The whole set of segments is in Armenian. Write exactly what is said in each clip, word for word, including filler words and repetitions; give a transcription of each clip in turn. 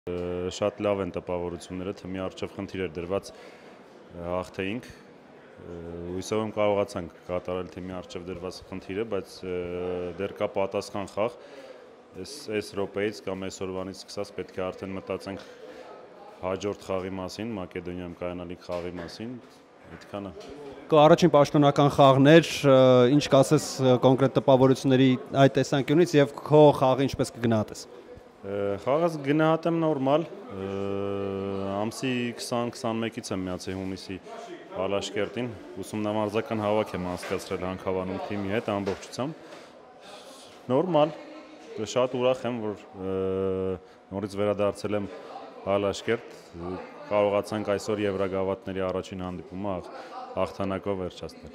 Շատ լավ են տպավորությունները, թիմի առջև խնդիր էր դրված հաղթեինք, հույսով եմ կարողացանք կատարել թիմի առջև դրված խնդիրը, բայց դեռ կա պատասխան խաղ, այս րոպեից կամ այս օրվանից սկսած պետք է արդեն մտածենք հաջորդ խաղի մասին, Մակեդոնիայում կայանալիք խաղի մասին, այդքանը։ Կա առաջին պաշտոնական խաղներ, ինչ կասես կոնկրետ տպավորությունների այդ տեսանկյունից եւ քո խաղը ինչպես կգնահատես։ Խաղս գնահատեմ նորմալ, ամսի քսան քսանմեկից եմ միացել հունիսի Ալաշկերտին, ուսումնամարզական հավաք եմ անցկացրել Հանքավանում թիմի հետ ամբողջությամբ, նորմալ, շատ ուրախ եմ, որ նորից վերադարձել եմ Ալաշկերտ, կարողացանք այսօր Եվրագավաթների առաջին հանդիպումը հաղթանակով վերջացնել։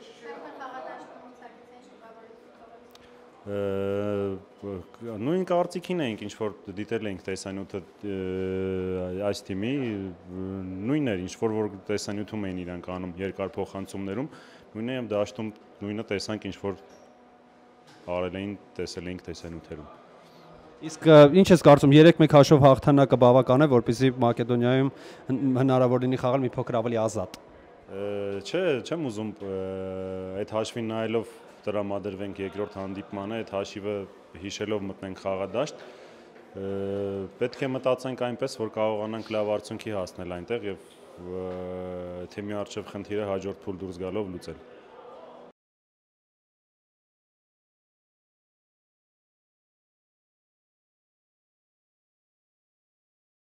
Նույն կարծիքին էինք, ինչ-որ դիտել էինք տեսանյութը այս թիմի, նույնն էր, ինչ-որ որ տեսանյութում էին իրանք անում երկար փոխանցումներում, նույնն է և դաշտում նույնը տեսանք, ինչ-որ արել էին, տեսել էինք տեսանյութերում։ Իսկ ինչ ես կարծում, երեք մեկ հաշվով հաղթանակը բավական է, որպեսզի Մակեդոնիայում հնարավոր լինի խաղալ մի փոքր ավելի ազատ։ Չէ, չեմ ուզում այդ հաշվին նայելով տրամադրվենք երկրորդ հանդիպմանը, այդ հաշիվը հիշելով մտնենք խաղադաշտ, պետք է մտածենք այնպես, որ կարողանանք լավ արդյունքի հասնել այնտեղ և թիմի առջև խնդիրը հաջորդ փուլ դուրս գալով լուծել։